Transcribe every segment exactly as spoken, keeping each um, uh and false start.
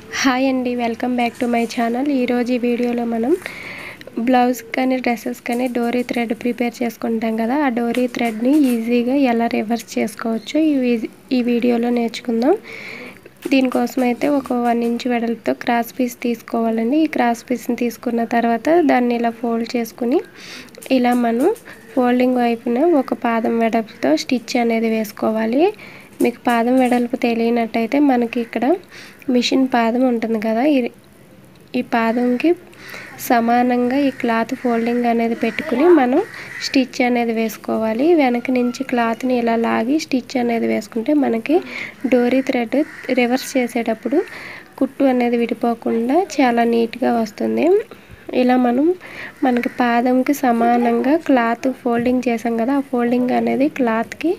Hi అండి, welcome back to my channel. ఈరోజు ఈ వీడియోలో మనం బ్లౌజ్ కానీ డ్రెస్సెస్ కానీ డోరీ థ్రెడ్ ప్రిపేర్ చేసుకుంటాం కదా, ఆ డోరీ థ్రెడ్ని ఈజీగా ఎలా రివర్స్ చేసుకోవచ్చు ఈ ఈ వీడియోలో నేర్చుకుందాం. దీనికోసం అయితే ఒక వన్ ఇంచ్ వెడల్పుతో క్రాస్ పీస్ తీసుకోవాలండి. ఈ క్రాస్ పీస్ని తీసుకున్న తర్వాత దాన్ని ఇలా ఫోల్డ్ చేసుకుని ఇలా మనం ఫోల్డింగ్ వైపున ఒక పాదం వెడల్పుతో స్టిచ్ అనేది వేసుకోవాలి. మీకు పాదం వెడల్పు తెలియనట్టయితే మనకి ఇక్కడ మిషన్ పాదం ఉంటుంది కదా, ఈ ఈ పాదంకి సమానంగా ఈ క్లాత్ ఫోల్డింగ్ అనేది పెట్టుకుని మనం స్టిచ్ అనేది వేసుకోవాలి. వెనక నుంచి క్లాత్ని ఇలా లాగి స్టిచ్ అనేది వేసుకుంటే మనకి డోరీ థ్రెడ్ రివర్స్ చేసేటప్పుడు కుట్టు అనేది విడిపోకుండా చాలా నీట్గా వస్తుంది. ఇలా మనం మనకి పాదంకి సమానంగా క్లాత్ ఫోల్డింగ్ చేసాం కదా, ఆ ఫోల్డింగ్ అనేది క్లాత్కి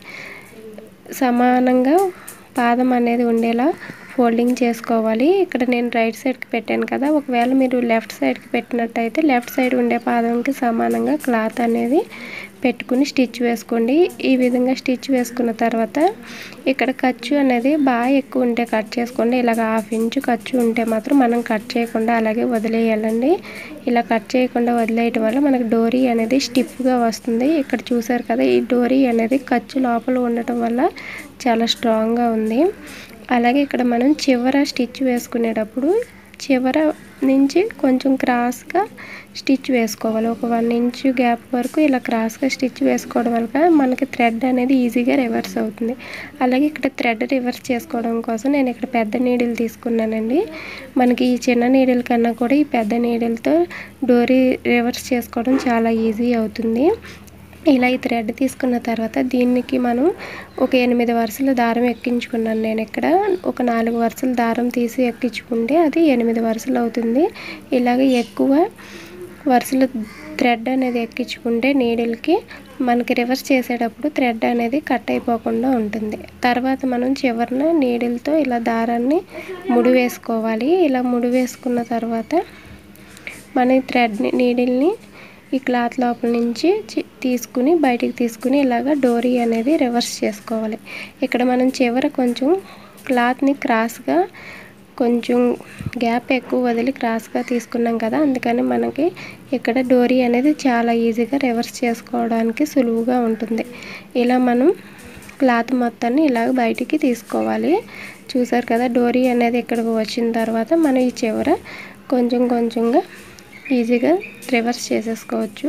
సమానంగా పాదం అనేది ఉండేలా ఫోల్డింగ్ చేసుకోవాలి. ఇక్కడ నేను రైట్ సైడ్కి పెట్టాను కదా, ఒకవేళ మీరు లెఫ్ట్ సైడ్కి పెట్టినట్టయితే లెఫ్ట్ సైడ్ ఉండే పాదంకి సమానంగా క్లాత్ అనేది పెట్టుకుని స్టిచ్ వేసుకోండి. ఈ విధంగా స్టిచ్ వేసుకున్న తర్వాత ఇక్కడ ఖర్చు అనేది బాగా ఎక్కువ ఉంటే కట్ చేసుకోండి. ఇలాగ హాఫ్ ఇంచు ఖర్చు ఉంటే మాత్రం మనం కట్ చేయకుండా అలాగే వదిలేయాలండి. ఇలా కట్ చేయకుండా వదిలేయటం వల్ల మనకు డోరీ అనేది స్టిఫ్గా వస్తుంది. ఇక్కడ చూసారు కదా, ఈ డోరీ అనేది ఖర్చు లోపల ఉండటం వల్ల చాలా స్ట్రాంగ్గా ఉంది. అలాగే ఇక్కడ మనం చివర స్టిచ్ వేసుకునేటప్పుడు చివర నుంచి కొంచెం క్రాస్గా స్టిచ్ వేసుకోవాలి. ఒక వన్ ఇంచ్ గ్యాప్ వరకు ఇలా క్రాస్గా స్టిచ్ వేసుకోవడం వల్ల మనకి థ్రెడ్ అనేది ఈజీగా రివర్స్ అవుతుంది. అలాగే ఇక్కడ థ్రెడ్ రివర్స్ చేసుకోవడం కోసం నేను ఇక్కడ పెద్ద నీడిల్ తీసుకున్నానండి. మనకి ఈ చిన్న నీడిల్ కన్నా కూడా ఈ పెద్ద నీడిల్తో డోరీ రివర్స్ చేసుకోవడం చాలా ఈజీ అవుతుంది. ఇలా ఈ థ్రెడ్ తీసుకున్న తర్వాత దీనికి మనం ఒక ఎనిమిది వరుసల దారం ఎక్కించుకున్నాను. నేను ఇక్కడ ఒక నాలుగు వరుసల దారం తీసి ఎక్కించుకుంటే అది ఎనిమిది వరుసలు అవుతుంది. ఇలాగ ఎక్కువ వరుసలు థ్రెడ్ అనేది ఎక్కించుకుంటే నీడిల్కి మనకి రివర్స్ చేసేటప్పుడు థ్రెడ్ అనేది కట్ అయిపోకుండా ఉంటుంది. తర్వాత మనం చివరన నీడిల్తో ఇలా దారాన్ని ముడి వేసుకోవాలి. ఇలా ముడి వేసుకున్న తర్వాత మన థ్రెడ్ని నీడిల్ని ఈ క్లాత్ లోపల నుంచి తీసుకుని బయటికి తీసుకుని ఇలాగ డోరీ అనేది రివర్స్ చేసుకోవాలి. ఇక్కడ మనం చివర కొంచెం క్లాత్ని క్రాస్గా కొంచెం గ్యాప్ ఎక్కువ వదిలి క్రాస్గా తీసుకున్నాం కదా, అందుకని మనకి ఇక్కడ డోరీ అనేది చాలా ఈజీగా రివర్స్ చేసుకోవడానికి సులువుగా ఉంటుంది. ఇలా మనం క్లాత్ మొత్తాన్ని ఇలాగ బయటికి తీసుకోవాలి. చూసారు కదా, డోరీ అనేది ఇక్కడికి వచ్చిన తర్వాత మనం ఈ చివర కొంచెం కొంచెంగా ఈజీగా రివర్స్ చేసేసుకోవచ్చు.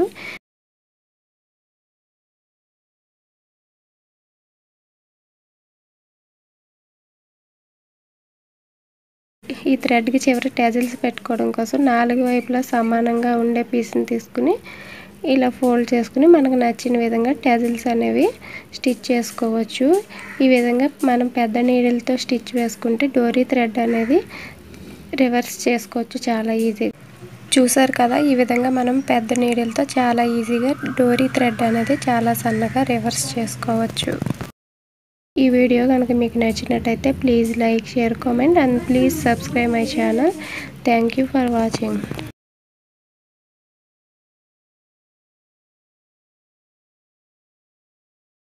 ఈ థ్రెడ్కి చివరి టెజిల్స్ పెట్టుకోవడం కోసం నాలుగు వైపులా సమానంగా ఉండే పీస్ని తీసుకుని ఇలా ఫోల్డ్ చేసుకుని మనకు నచ్చిన విధంగా టెజిల్స్ అనేవి స్టిచ్ చేసుకోవచ్చు. ఈ విధంగా మనం పెద్ద నీడిల్తో స్టిచ్ వేసుకుంటే డోరీ థ్రెడ్ అనేది రివర్స్ చేసుకోవచ్చు చాలా ఈజీగా. చూసారు కదా, ఈ విధంగా మనం పెద్ద నీడిల్తో చాలా ఈజీగా డోరీ థ్రెడ్ అనేది చాలా సన్నగా రివర్స్ చేసుకోవచ్చు. ఈ వీడియో కనుక మీకు నచ్చినట్టయితే please like, share, comment and please subscribe my channel. Thank you for watching.